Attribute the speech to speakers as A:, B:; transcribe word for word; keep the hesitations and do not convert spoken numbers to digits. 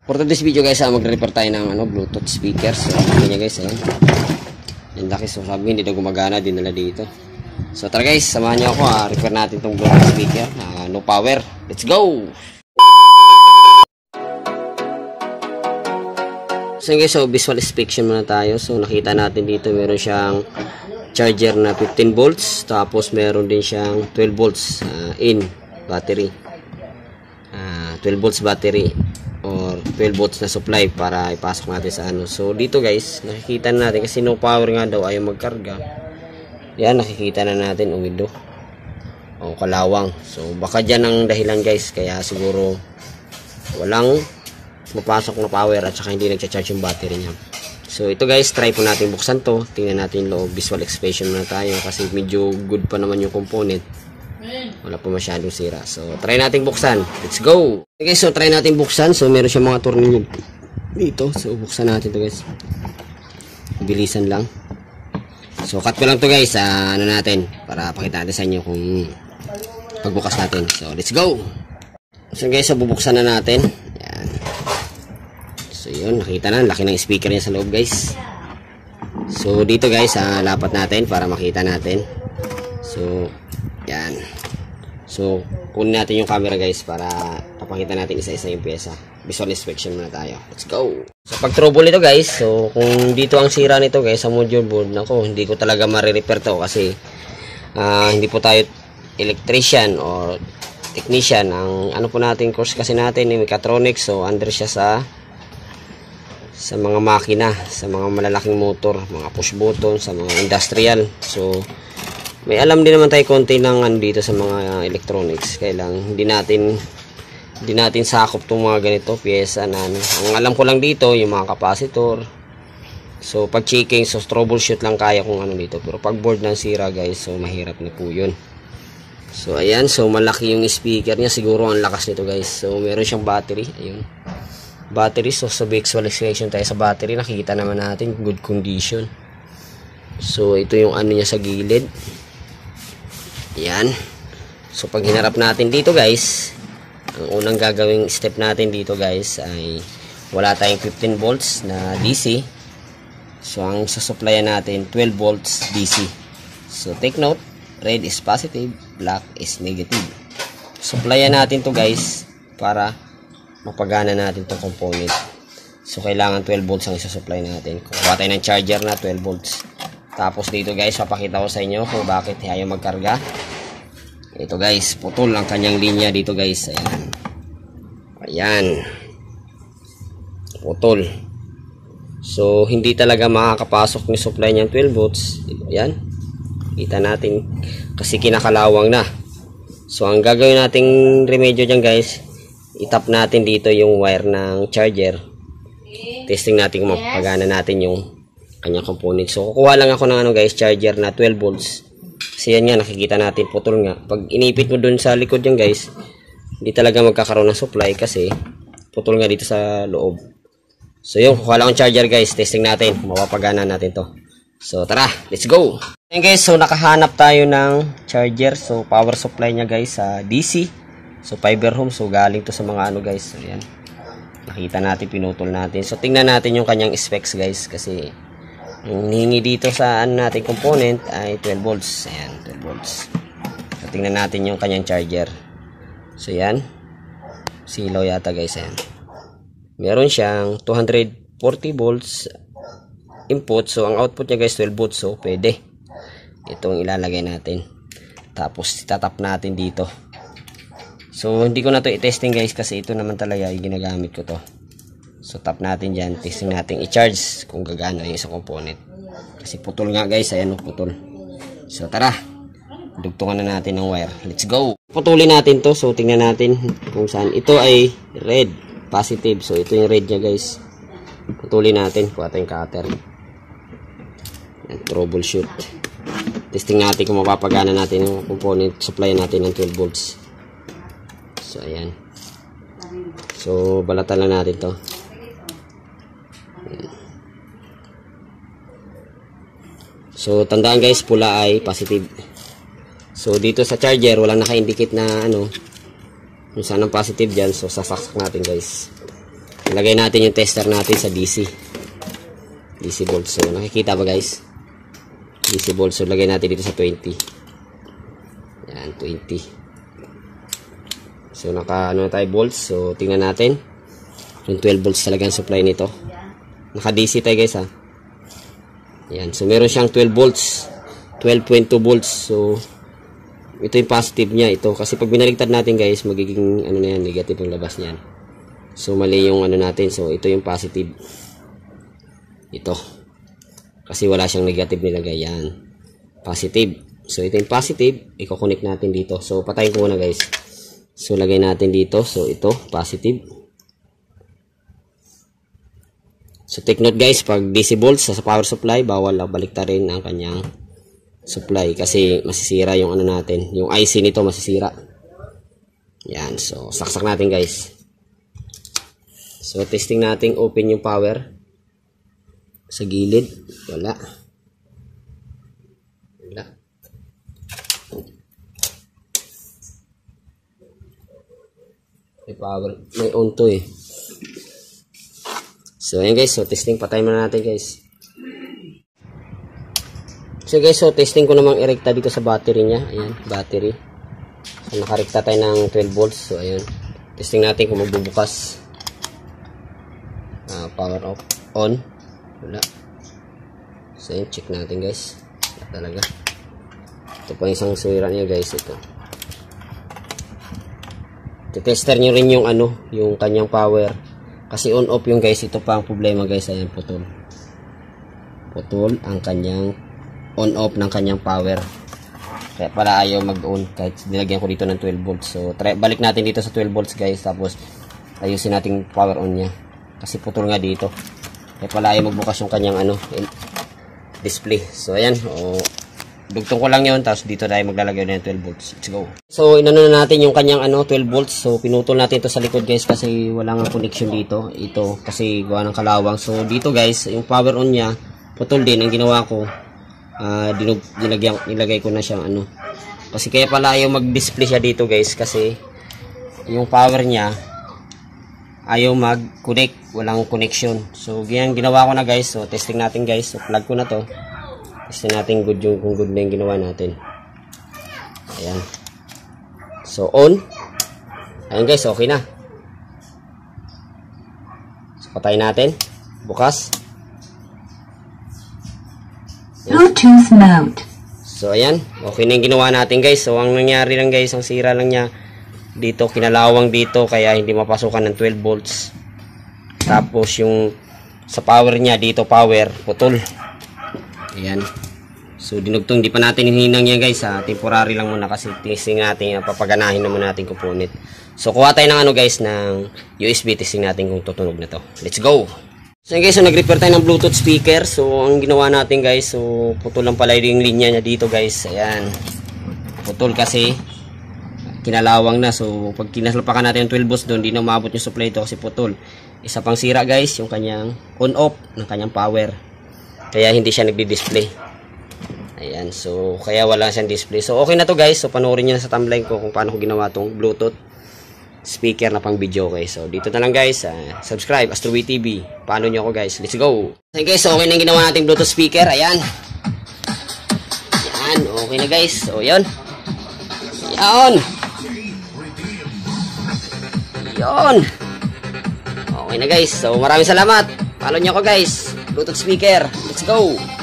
A: For today's video guys, ah, magre-repair tayo ng ano, Bluetooth speakers. So, ano niya guys, ayan. Yung laki, so sabi hindi na gumagana, dinala dito. So tara guys, samahan niyo ako, ah, repair natin tong Bluetooth speaker. Ah, no power. Let's go! So guys, so visual inspection muna tayo. So nakita natin dito meron siyang charger na fifteen volts, tapos meron din siyang twelve volts uh, in battery. Uh, twelve volts battery or twelve volts na supply para ipasok natin sa ano. So dito guys, nakikita na natin kasi no power nga daw, ayaw magkarga. Yan, nakikita na natin umido o kalawang. So baka dyan ang dahilan guys, kaya siguro walang mapasok na power at saka hindi nagcha-charge yung battery niya. So ito guys, try po natin buksan to. Tingnan natin loob, visual inspection muna tayo kasi medyo good pa naman yung component. Wala po masyadong sira. So try natin buksan. Let's go! Okay guys, so try natin buksan. So meron siyang mga tornilyo dito. So buksan natin to guys. Bilisan lang. So cut ko lang to guys, uh, ano natin, para pakita natin sa inyo kung pagbukas natin. So let's go! So guys, so bubuksan na natin. Yan. So yun, nakita na, laki ng speaker niya sa loob guys. So dito guys, uh, lapat natin para makita natin. So yan. So kunin natin yung camera guys para papakita natin isa-isa yung pyesa. Visual inspection muna tayo. Let's go! So pag trouble nito guys, so kung dito ang sira nito guys sa module board, nako, hindi ko talaga ma-repair to kasi uh, hindi po tayo electrician or technician. Ang ano po natin course kasi natin ni mechatronics, so under siya sa sa mga makina, sa mga malalaking motor, mga push button, sa mga industrial. So may alam din naman tayo konti ng ano dito sa mga electronics. Kaya lang hindi natin hindi natin sakop tong mga ganito pyesa na ano. Ang alam ko lang dito yung mga capacitor. So pag checking, so troubleshoot lang kaya kung ano dito. Pero pag board ng sira guys, so mahirap na po yun. So ayan, so malaki yung speaker niya, siguro ang lakas nito guys. So meron siyang battery, ayun. Battery, so sa visualization tayo sa battery, nakikita naman natin good condition. So ito yung ano niya sa gilid. Ayan. So pag hinarap natin dito guys, ang unang gagawing step natin dito guys ay wala tayong fifteen volts na D C. So ang sasuplayan natin twelve volts D C. So take note, red is positive, black is negative. Supplyan natin to guys para mapagana natin tong component. So kailangan twelve volts ang isa-supply natin. Kukuha tayo ng charger na twelve volts. Tapos dito guys, papakita ko sa inyo kung bakit ayaw magkarga. Ito guys, putol ang kanyang linya dito guys. Ayan. Ayan. Putol. So hindi talaga makakapasok ni supply niyang twelve volts. Ayan. Kita natin kasi kinakalawang na. So ang gagawin nating remedyo dyan guys, itap natin dito yung wire ng charger. Testing natin kung mapagana natin yung kanyang component. So kukuha lang ako ng ano guys, charger na twelve volts. Kasi yan nga, nakikita natin putol nga. Pag inipit mo dun sa likod yan guys, hindi talaga magkakaroon ng supply kasi putol nga dito sa loob. So yun, kukuha lang ang charger guys, testing natin kung mapapagana natin to. So tara, let's go! Ayan guys, so nakahanap tayo ng charger. So power supply niya guys sa D C. So fiber home, so galing to sa mga ano guys. So ayan, nakita natin, pinutol natin. So tingnan natin yung kanyang specs guys, kasi yung hihingi dito sa ano natin component ay twelve volts. Ayan, twelve volts. So tingnan natin yung kanyang charger. So ayan, silaw yata guys. Ayan, meron siyang two hundred forty volts input. So ang output niya guys twelve volts. So pwede itong ilalagay natin. Tapos itatap natin dito. So hindi ko na to i-testing guys kasi ito naman talaga yung ginagamit ko to. So tap natin dyan, testing natin i-charge kung gagana yung isang component. Kasi putol nga guys, ayan o, putol. So tara, dugtungan na natin ng wire. Let's go! Putulin natin to, so tingnan natin kung saan. Ito ay red, positive. So ito yung red nya guys. Putulin natin, kuha tayong cutter. Yan, troubleshoot. Testing natin kung mapapagana natin yung component. Supply natin ng twelve volts. So ayan. So balatan lang natin to. Ayan. So tandaan guys, pula ay positive. So dito sa charger walang naka-indicate na ano kung saan ang positive dyan. So sasaksak natin guys. Ilagay natin yung tester natin sa D C. D C volts. So, nakikita ba guys? D C volts. So, lagay natin dito sa twenty. Yan, twenty. So, naka, ano na tayo, volts. So, tingnan natin. Yung twelve volts talaga ang supply nito. Naka-D C tayo guys ha. Yan. So, meron siyang twelve volts. twelve point two volts. So, ito yung positive niya. Ito. Kasi pag binaligtad natin guys, magiging, ano na yan, negative ang labas niyan. So, mali yung ano natin. So, ito yung positive. Ito. Kasi wala siyang negative nilagay. Yan. Positive. So, ito yung positive. I-connect natin dito. So, patayin ko muna guys. So, lagay natin dito. So, ito. Positive. So, take note guys, pag D C volts sa power supply, bawal baliktarin ang kanyang supply kasi masisira yung ano natin, yung I C nito masisira. Yan, so saksak natin guys. So, testing natin, open yung power sa gilid. Wala. Wala. May power, may on to eh. So, ayan guys. So, testing. Patay muna natin guys. So, guys. So, testing ko namang irekta dito sa battery niya. Ayan. Battery. So, nakarekta tayo ng twelve volts. So, ayan. Testing natin kung magbubukas. Uh, power off. On. Wala. So, ayan. Check natin guys. Wala talaga. Ito pa isang suwira niya guys. Ito. Tester nyo rin yung ano. Yung kanyang power. Kasi on off yung guys, ito pa ang problema guys, ayan putol. Putol ang kanyang on off ng kanyang power. Kaya pala ayaw mag-on kahit nilagyan ko dito ng twelve volts. So try, balik natin dito sa twelve volts guys, tapos ayusin natin power on niya. Kasi putol nga dito. Kaya pala ayaw magbukas yung kanyang ano, display. So ayan, oh, dugtong ko lang yun, tapos dito tayo maglalagay na yung twelve volts. Let's go. So, inano na natin yung kanyang ano, twelve volts. So, pinutol natin ito sa likod guys kasi walang connection dito. Ito, kasi gawa ng kalawang. So, dito guys, yung power on niya, putol din. Ang ginawa ko, uh, dinug, nilagyan, nilagay ko na siyang ano. Kasi kaya pala ayaw mag-display siya dito guys kasi yung power niya, ayaw mag-connect. Walang connection. So, ganyan ginawa ko na guys. So, testing natin guys. So, plug ko na to. Testing natin good yung kung good na yung ginawa natin. Ayan. So, on. Ayan guys, okay na. So, patayin natin. Bukas.
B: Bluetooth mode.
A: So, ayan. Okay na yung ginawa natin guys. So, ang nangyari lang guys, ang sira lang niya dito, kinalawang dito, kaya hindi mapasukan ng twelve volts. Tapos, yung sa power niya, dito power, putol. Ayan. So, dinugtong. Di pa natin hininang yan guys ha. Temporary lang muna kasi testing natin. Papaganahin naman natin component. So, kuha tayo ng ano guys, ng U S B. Testing natin kung tutunog na to. Let's go! So, guys, so nag-repair tayo ng Bluetooth speaker. So, ang ginawa natin guys, so, putol lang pala yung linya niya dito guys. Ayan. Putol kasi kinalawang na. So, pag kinaslapakan natin yung twelve volts doon, di na umabot yung supply ito kasi putol. Isa pang sira guys, yung kanyang on-off ng kanyang power. Kaya hindi siya nagdi-display. Ayan. So, kaya wala siyang display. So, okay na to guys. So, panoorin nyo na sa timeline ko kung paano ko ginawa tong Bluetooth speaker na pang video. Okay. So, dito na lang guys. Uh, subscribe. Astrowi T V. Paano nyo ako guys. Let's go. Okay guys. So, okay na yung ginawa natin Bluetooth speaker. Ayan. Ayan. Okay na guys. So, yun. Ayan. Ayan. Okay na guys. So, maraming salamat. Follow nyo ako guys. Bluetooth speaker. Let's go.